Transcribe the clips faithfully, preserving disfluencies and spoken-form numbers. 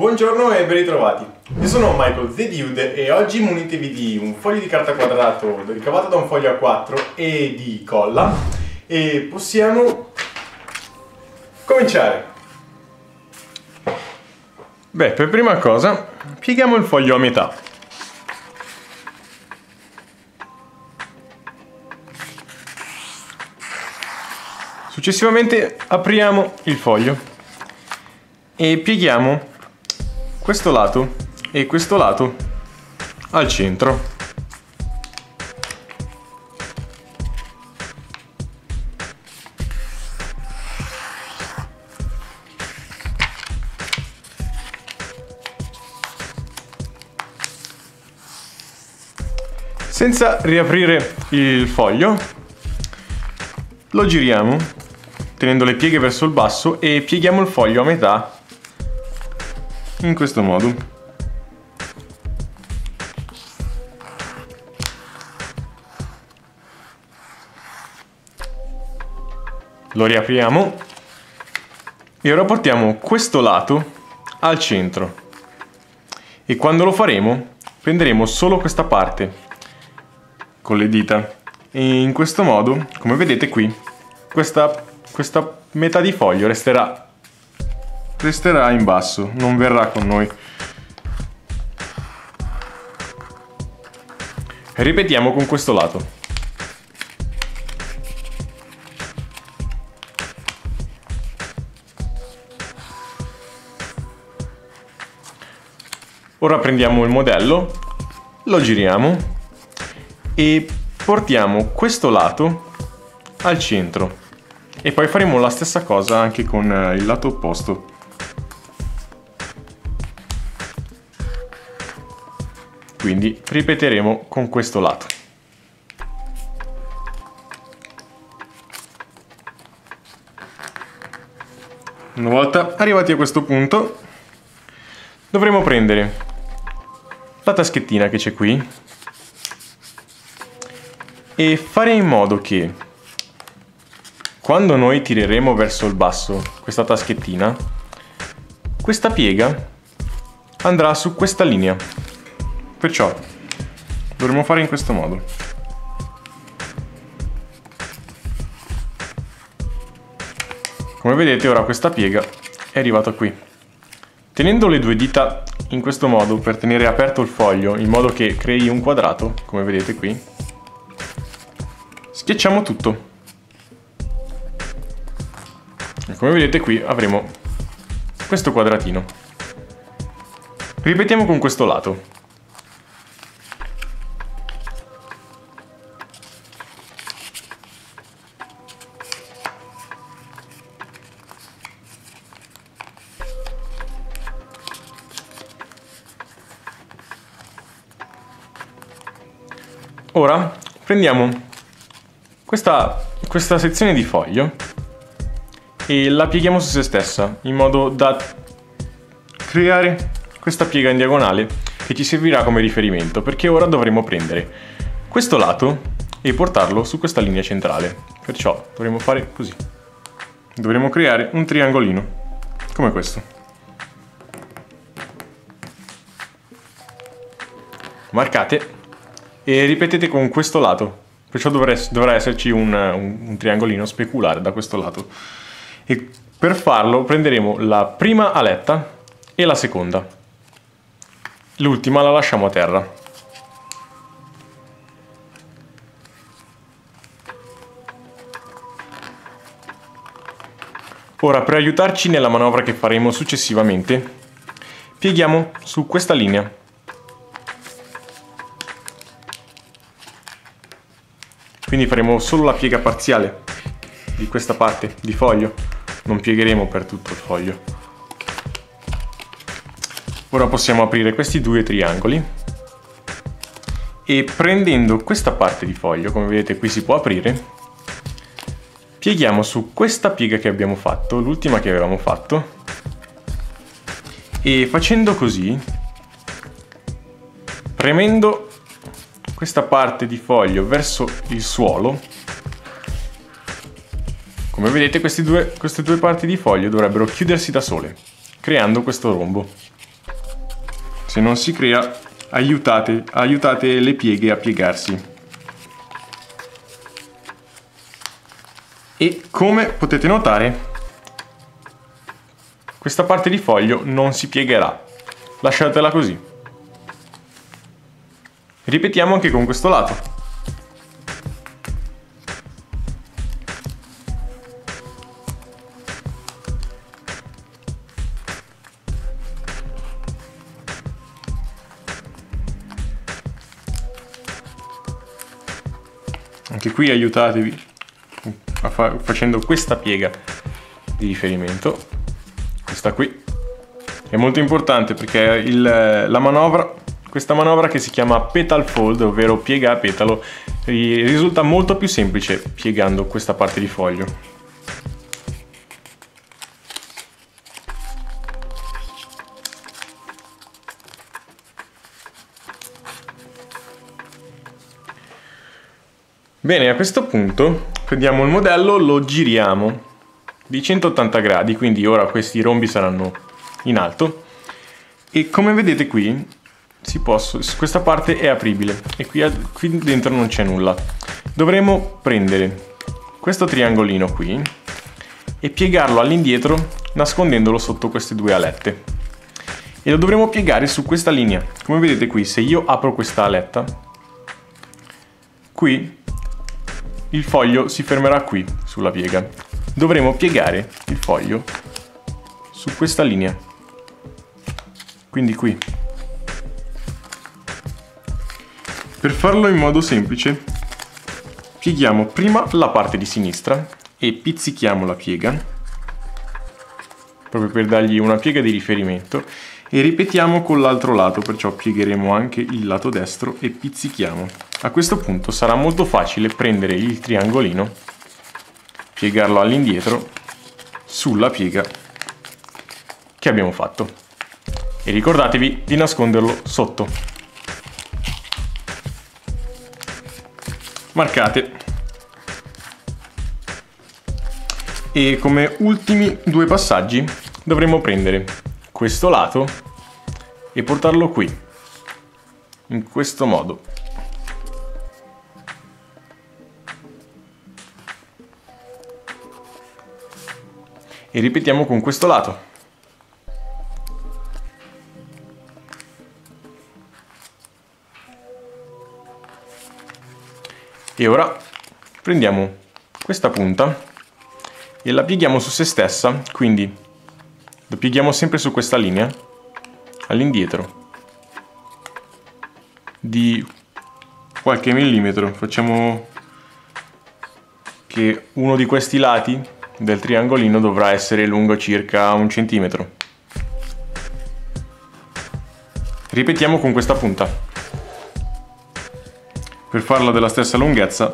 Buongiorno e ben ritrovati. Io sono Michael The Dude e oggi munitevi di un foglio di carta quadrato ricavato da un foglio A quattro e di colla e possiamo cominciare. Beh, per prima cosa pieghiamo il foglio a metà. Successivamente apriamo il foglio e pieghiamo questo lato e questo lato al centro. Senza riaprire il foglio, lo giriamo tenendo le pieghe verso il basso e pieghiamo il foglio a metà in questo modo. Lo riapriamo e ora portiamo questo lato al centro e quando lo faremo prenderemo solo questa parte con le dita e in questo modo, come vedete qui, questa, questa metà di foglio resterà resterà in basso, non verrà con noi. Ripetiamo con questo lato. Ora prendiamo il modello, lo giriamo e portiamo questo lato al centro e poi faremo la stessa cosa anche con il lato opposto. Quindi ripeteremo con questo lato. Una volta arrivati a questo punto dovremo prendere la taschettina che c'è qui e fare in modo che quando noi tireremo verso il basso questa taschettina, questa piega andrà su questa linea. Perciò dovremo fare in questo modo. Come vedete ora questa piega è arrivata qui. Tenendo le due dita in questo modo per tenere aperto il foglio in modo che crei un quadrato, come vedete qui, schiacciamo tutto. E come vedete qui avremo questo quadratino. Ripetiamo con questo lato. Ora prendiamo questa, questa sezione di foglio e la pieghiamo su se stessa in modo da creare questa piega in diagonale che ci servirà come riferimento, perché ora dovremo prendere questo lato e portarlo su questa linea centrale. Perciò dovremo fare così. Dovremo creare un triangolino come questo. Marcate e ripetete con questo lato, perciò dovrà, dovrà esserci un, un, un triangolino speculare da questo lato. E per farlo prenderemo la prima aletta e la seconda. L'ultima la lasciamo a terra. Ora, per aiutarci nella manovra che faremo successivamente, pieghiamo su questa linea. Quindi faremo solo la piega parziale di questa parte di foglio, non piegheremo per tutto il foglio. Ora possiamo aprire questi due triangoli e prendendo questa parte di foglio, come vedete qui si può aprire, pieghiamo su questa piega che abbiamo fatto, l'ultima che avevamo fatto, e facendo così, premendo questa parte di foglio verso il suolo, come vedete questi due, queste due parti di foglio dovrebbero chiudersi da sole, creando questo rombo. se non si crea, aiutate, aiutate le pieghe a piegarsi. E come potete notare, questa parte di foglio non si piegherà, lasciatela così. Ripetiamo anche con questo lato. Anche qui aiutatevi a fa facendo questa piega di riferimento, questa qui è molto importante perché il, la manovra, questa manovra che si chiama petal fold, ovvero piega a petalo, risulta molto più semplice piegando questa parte di foglio. Bene, a questo punto prendiamo il modello, lo giriamo di centottanta gradi, quindi ora questi rombi saranno in alto e come vedete qui si posso, questa parte è apribile e qui, qui dentro non c'è nulla. Dovremo prendere questo triangolino qui e piegarlo all'indietro nascondendolo sotto queste due alette e lo dovremo piegare su questa linea. Come vedete qui, se io apro questa aletta, qui il foglio si fermerà qui sulla piega. Dovremo piegare il foglio su questa linea, quindi qui. Per farlo in modo semplice pieghiamo prima la parte di sinistra e pizzichiamo la piega proprio per dargli una piega di riferimento e ripetiamo con l'altro lato, perciò piegheremo anche il lato destro e pizzichiamo. A questo punto sarà molto facile prendere il triangolino, piegarlo all'indietro sulla piega che abbiamo fatto e ricordatevi di nasconderlo sotto. Marcate. E come ultimi due passaggi dovremo prendere questo lato e portarlo qui, in questo modo. E ripetiamo con questo lato. E ora prendiamo questa punta e la pieghiamo su se stessa, quindi lo pieghiamo sempre su questa linea, all'indietro, di qualche millimetro. Facciamo che uno di questi lati del triangolino dovrà essere lungo circa un centimetro. Ripetiamo con questa punta. Per farla della stessa lunghezza,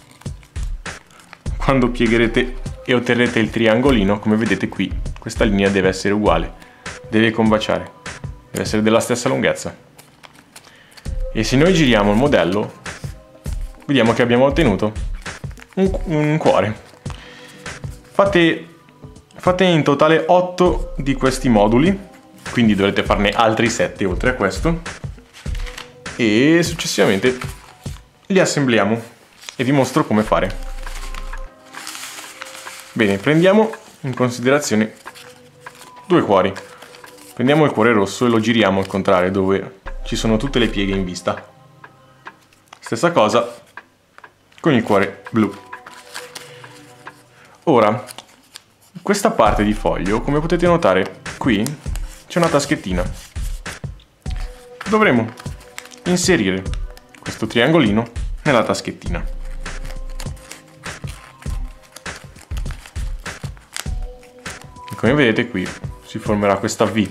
quando piegherete e otterrete il triangolino, come vedete qui, questa linea deve essere uguale, deve combaciare, deve essere della stessa lunghezza. E se noi giriamo il modello, vediamo che abbiamo ottenuto un, un cuore. Fate, fate in totale otto di questi moduli, quindi dovrete farne altri sette oltre a questo, e successivamente li assembliamo e vi mostro come fare. Bene, prendiamo in considerazione due cuori. Prendiamo il cuore rosso e lo giriamo al contrario, dove ci sono tutte le pieghe in vista. Stessa cosa con il cuore blu. Ora, questa parte di foglio, come potete notare, qui c'è una taschettina. Dovremo inserire questo triangolino nella taschettina. E come vedete qui si formerà questa V.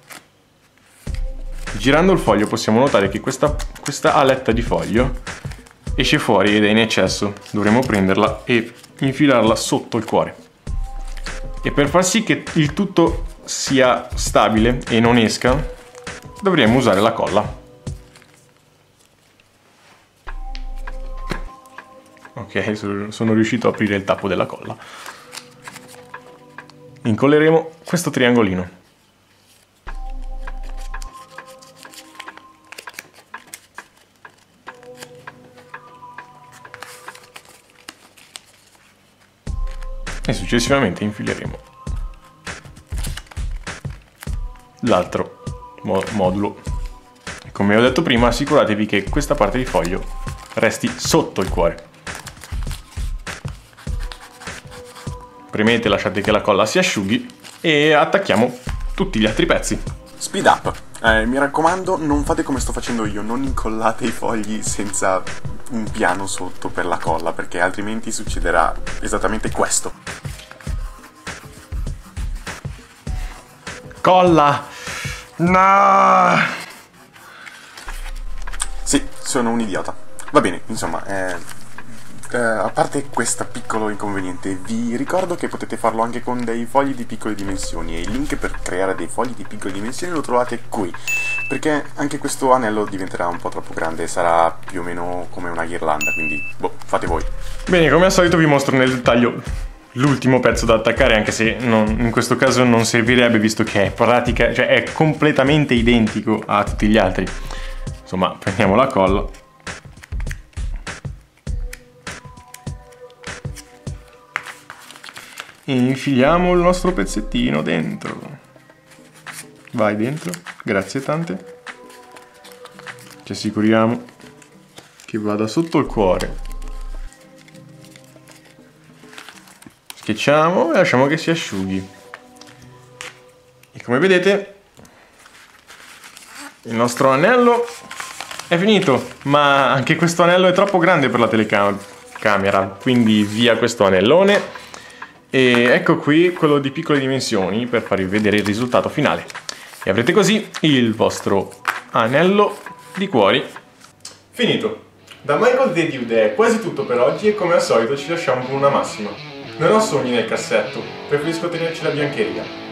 Girando il foglio possiamo notare che questa, questa aletta di foglio esce fuori ed è in eccesso. Dovremo prenderla e infilarla sotto il cuore. E per far sì che il tutto sia stabile e non esca, dovremo usare la colla. Ok, sono riuscito a aprire il tappo della colla. Incolleremo questo triangolino. e successivamente infileremo l'altro mo modulo. Come ho detto prima, assicuratevi che questa parte di foglio resti sotto il cuore. Premete, lasciate che la colla si asciughi e attacchiamo tutti gli altri pezzi. Speed up. Eh, mi raccomando, non fate come sto facendo io, non incollate i fogli senza un piano sotto per la colla, perché altrimenti succederà esattamente questo. Colla! No! Sì, sono un idiota. Va bene, insomma, eh, eh, a parte questo piccolo inconveniente, vi ricordo che potete farlo anche con dei fogli di piccole dimensioni e il link per creare dei fogli di piccole dimensioni lo trovate qui, perché anche questo anello diventerà un po' troppo grande e sarà più o meno come una ghirlanda, quindi, boh, fate voi. Bene, come al solito vi mostro nel dettaglio l'ultimo pezzo da attaccare, anche se non, in questo caso non servirebbe, visto che è pratica, cioè è completamente identico a tutti gli altri. Insomma, prendiamo la colla e infiliamo il nostro pezzettino dentro. Vai dentro, grazie tante. Ci assicuriamo che vada sotto il cuore. Schiacciamo e lasciamo che si asciughi. E come vedete il nostro anello è finito, ma anche questo anello è troppo grande per la telecamera, quindi via questo anellone. E ecco qui quello di piccole dimensioni per farvi vedere il risultato finale. E avrete così il vostro anello di cuori finito. Da Michael The Dude è quasi tutto per oggi e come al solito ci lasciamo con una massima: non ho sogni nel cassetto, preferisco tenerci la biancheria.